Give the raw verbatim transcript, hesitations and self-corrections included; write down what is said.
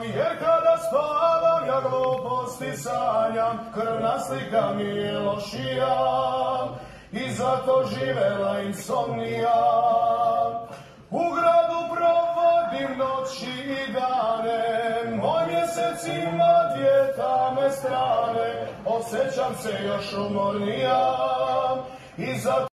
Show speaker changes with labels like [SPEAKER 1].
[SPEAKER 1] jer kada spavam ja gluposti sanjam, krvna slika mi je lošija i zato živela insomnija. U gradu provodim noći i dane, moj mjesec ima dvije tame strane, osjećam se još umornija i zato